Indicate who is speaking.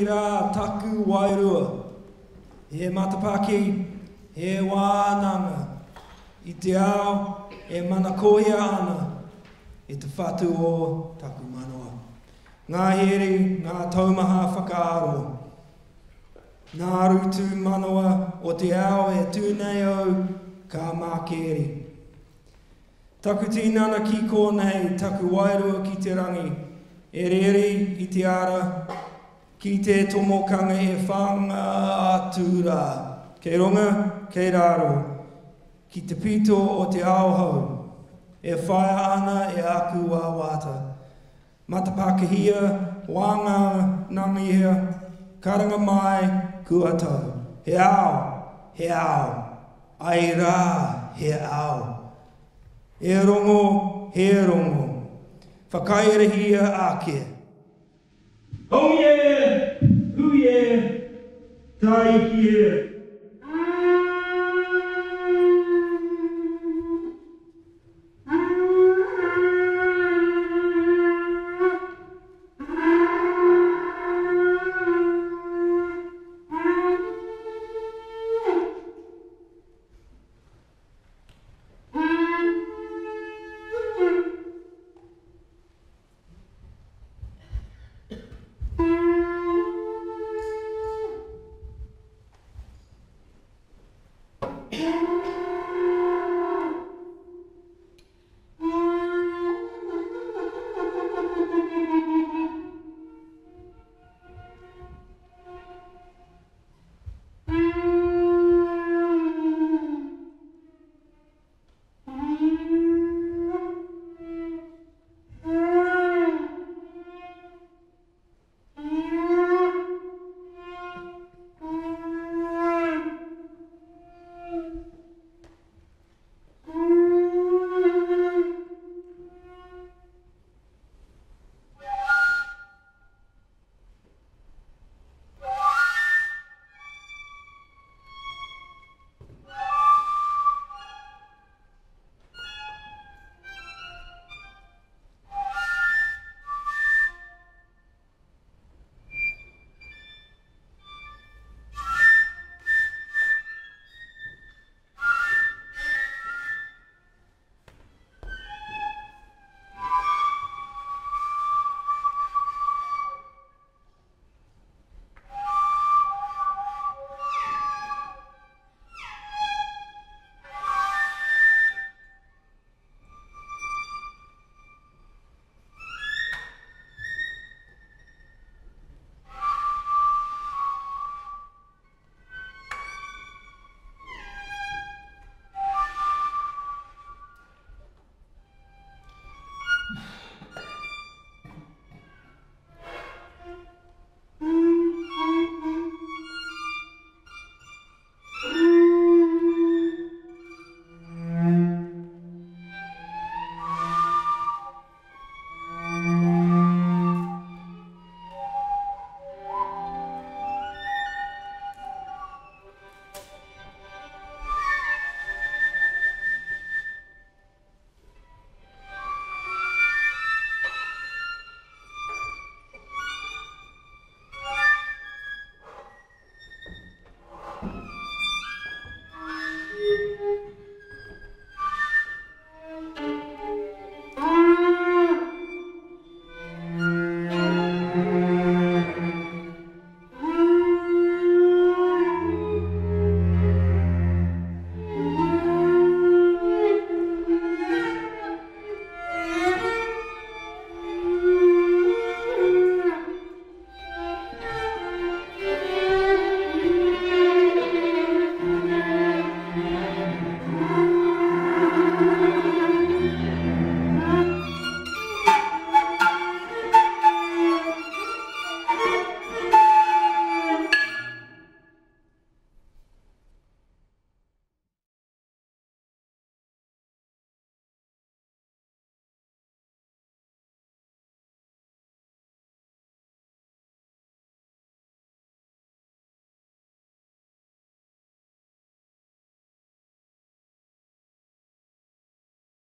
Speaker 1: rā taku wairua. He matapaki, he wānanga. I te ao, e mana kohia ana. E te whatu o taku manoa. Ngā here, ngā taumaha whakaaro. Ngā rutu manoa o te ao e tūnei au ka mākeri. Taku tīnana ki kōnei, taku wairua ki te rangi. E reri i te ara, ki te tomokanga e whanga atu rā. Kei runga, kei raro. Ki te pito o Te Ao Hou. E whaia ana e aku a wata. Matapakahia, wanga nangihia, karanga mai, kua tau. He ao, he ao. Ai rā, he ao. E rongo, he rongo. Whakairehia ake. Oh yeah, hu yeah, tai kia.